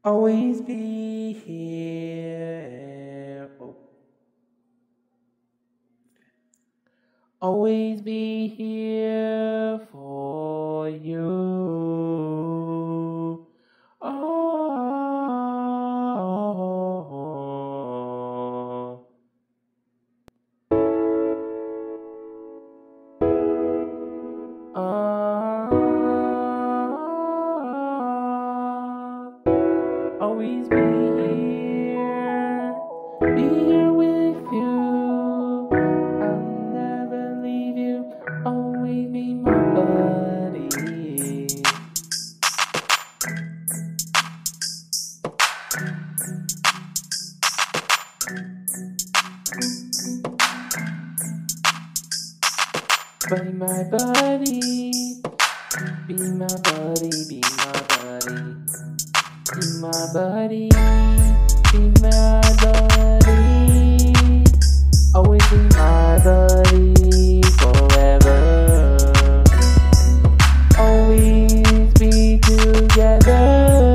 always be here. Always be here for you. Oh. Always be here with you. I'll never leave you. Always be my buddy. Buddy, my buddy. Be my buddy. Be my buddy. Be my buddy, be my buddy, always be my buddy forever. Always be together,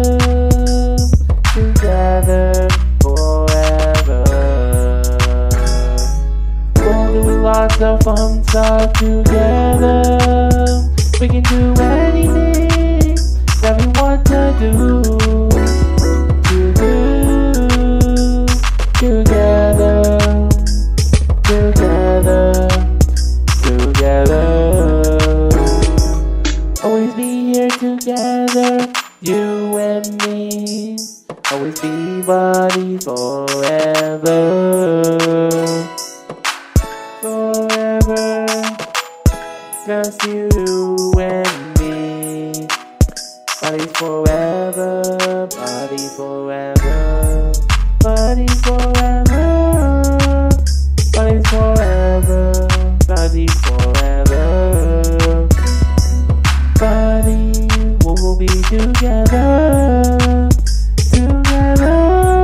together forever. We'll do lots of fun stuff together. We can do anything that we want to do. Always be here together, you and me. Always be buddies forever. Forever, just you and me. Buddies forever, buddies forever, buddies forever, buddies forever, buddies forever. Buddy, we'll be together, together.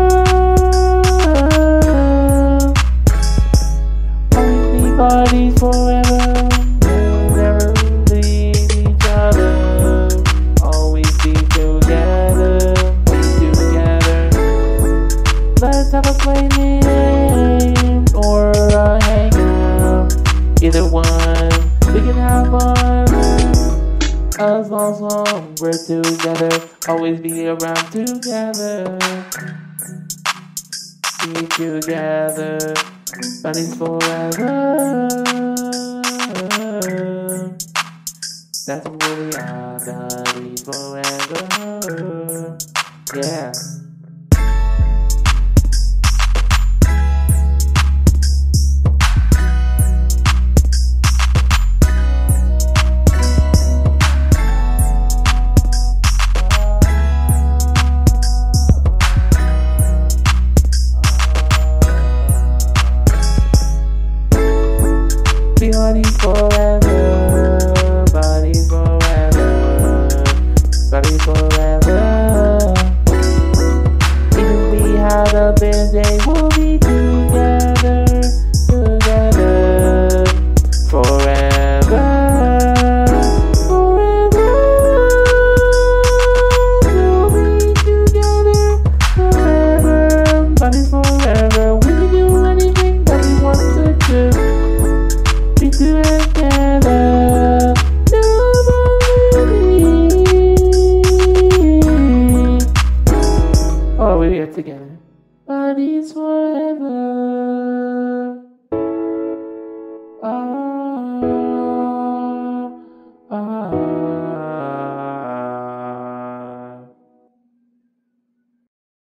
Always be buddies forever. We'll never leave each other. Always be together, be together. Let's have a play game or a hangout. Either one, we can have fun. As long as we're together, always be around together. Be together, buddies forever. That's what we are, buddies forever. Yeah. Buddies forever, buddies forever, buddies forever. Even we had a bad day, we'll be together, together, forever, forever. We'll be together, forever, buddies forever. We can do anything that we want to do. Together, oh, we get together, buddies forever.